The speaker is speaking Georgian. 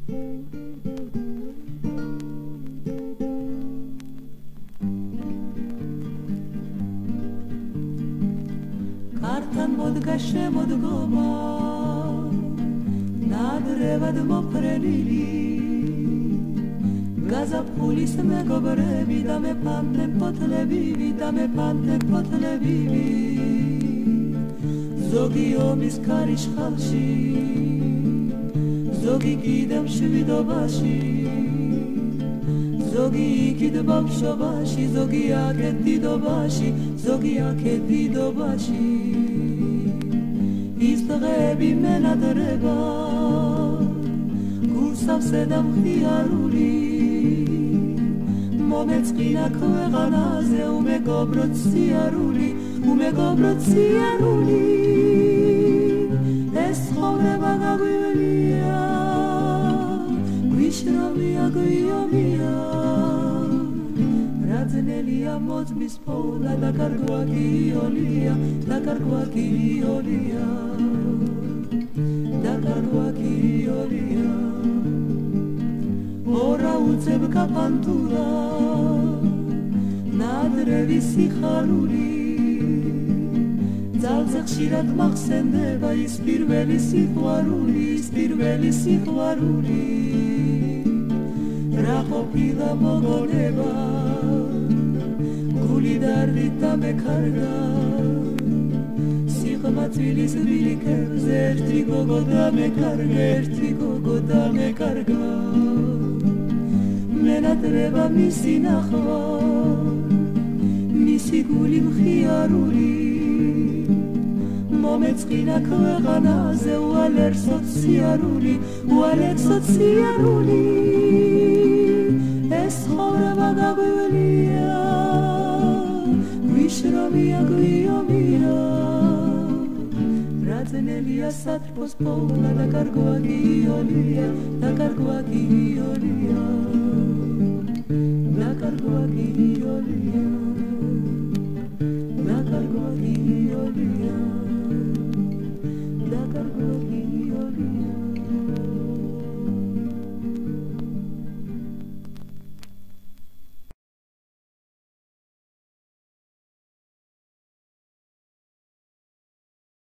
კართან მოდგა შემოდგომა ნადრევად მოფრენილი გაზაფხულის მეგობრები და მეფანტენ ფოთლებივი და მეფანტენ ფოთლებივი ზოგი ომის ქარიშხალში ზოგი კიდევ მშვიდობაში ზოგი იქით ბავშვობაში ზოგი აქეთ დიდობაში ზოგი აქეთ დიდობაში ის დღეები მენადრება გულსავსე და მხიარული მომეწყინა ქვეყანაზე უმეგობროთ სიარული უმეგობროთ სიარული ეს ცხოვრება გაგვივლია გვიშრომია გვიომია რაძნელია მოწმის პოვნა და კარგვაკიოლია და კარგვაკიოლია და კარგვაკიოლია ორა უცებ კაპანტურა ნადრევი სიხარული ძალზე ხშირად მახსენდება ის პირველი სიყვარული ის პირველი სიყვარული რა ყოფილა მოგონება გული დარდით დამეკარგა სიხმაწვილის ბილიკებზე ერთი გოგო დამეკარგა ერთი გოგო დამეკარგა მენადრება მისი ნახვა მისი გული მხიარული მომეწყინა ქვეყანაზე უალერსოთ სიარული უალერსოთ სიარული ეს ცხოვრება გაგვივლია გვიშრომია გვიომია რაძნელია სატრფოს პოვნა და კარგვაკიოლია და კარგვაკიოლია და კარგვაკიოლია